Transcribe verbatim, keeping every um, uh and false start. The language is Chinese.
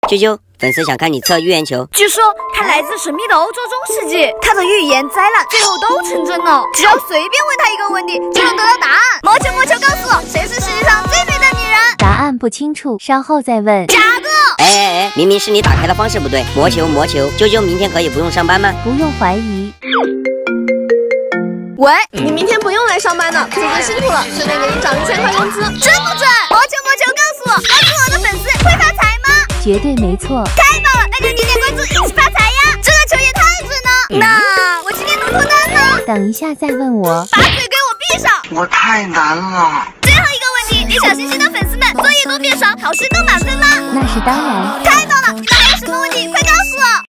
啾啾，粉丝想看你测预言球。 据说它来自神秘的欧洲中世纪，它的预言灾难最后都成真了。只要随便问他一个问题，就能得到答案。魔球魔球，告诉我，谁是世界上最美的女人？ 答案不清楚，稍后再问。 假的！ 哎哎哎，明明是你打开的方式不对。魔球魔球，啾啾，明天可以不用上班吗？ 不用怀疑。 喂，你明天不用来上班了，最近辛苦了，顺便给你涨一千块工资，准不准？ 魔球魔球，告诉我，关注我的粉丝会发财吗？ 绝对没错。 太棒了，那就点点关注，一起发财呀！这个球也太准了。嗯、那我今天能脱单吗？ 等一下再问我。 把嘴给我闭上！ 我太难了。 最后一个问题，给小星星的粉丝们，作业多变少，考试更满分吗？ 那是当然。 太棒了，那还有什么问题？快告诉我！